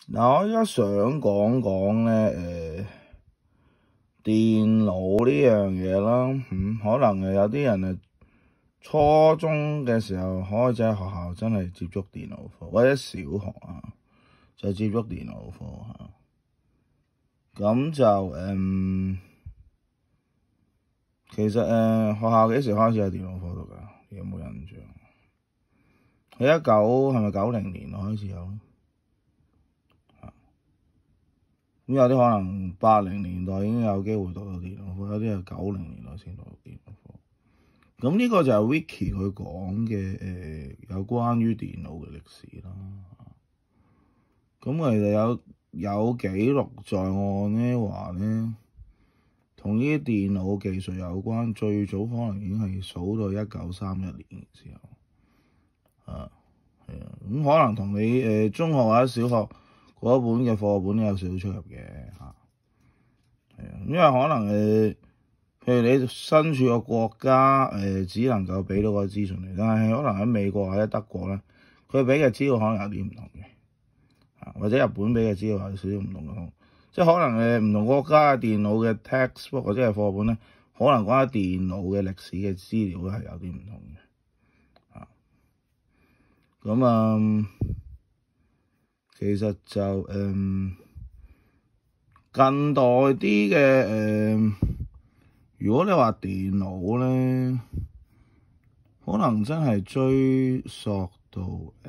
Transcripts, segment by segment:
嗱，我而家想講講咧，電腦呢樣嘢啦，可能有啲人初中嘅時候開始喺學校真係接觸電腦課，或者小學就接觸電腦課咁就其實學校幾時開始有電腦課讀㗎？有冇印象？喺係咪90年開始有？咁有啲可能80年代已經有機會讀到電腦課，有啲係90年代先讀到電腦課。咁呢個就係 Wiki 佢講嘅有關於電腦嘅歷史啦。咁其實有記錄在案咧，話咧同呢啲電腦技術有關，最早可能已經係數到1931年嘅時候。咁可能同你中學或者小學嗰本嘅課本都有少少出入嘅嚇。因為可能譬如你身處個國家只能夠俾到個資訊嚟，但係可能喺美國或者德國咧，佢俾嘅資料可能有啲唔同嘅，或者日本俾嘅資料有少少唔同嘅，即係可能唔同國家嘅電腦嘅 textbook 或者係課本咧，可能關於電腦嘅歷史嘅資料咧係有啲唔同嘅，咁其實就近代啲嘅如果你話電腦咧，可能真係追溯到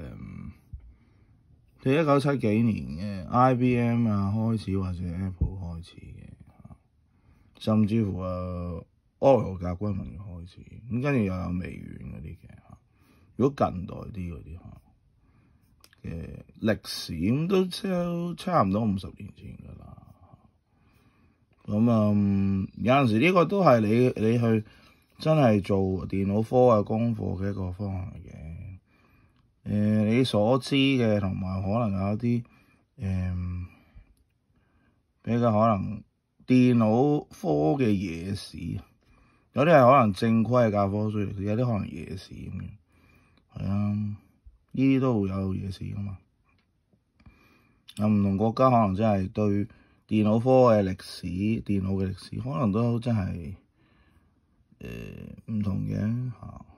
1970幾年嘅 IBM 開始，或者 Apple 開始嘅，甚至乎Oracle 甲骨文開始，咁跟住又有微軟嗰啲嘅。如果近代啲嗰啲嘅歷史咁都差唔多50年前㗎啦。咁有陣時呢個都係你去真係做電腦科嘅功課嘅一個方向嚟嘅。你所知嘅同埋可能有一啲比較可能電腦科嘅野史，有啲係可能正規嘅教科書嚟，有啲可能野史咁樣。係啊，呢啲都會有野史㗎嘛。有唔同國家可能真係對電腦科嘅歷史、電腦嘅歷史，可能都真係唔同嘅嚇。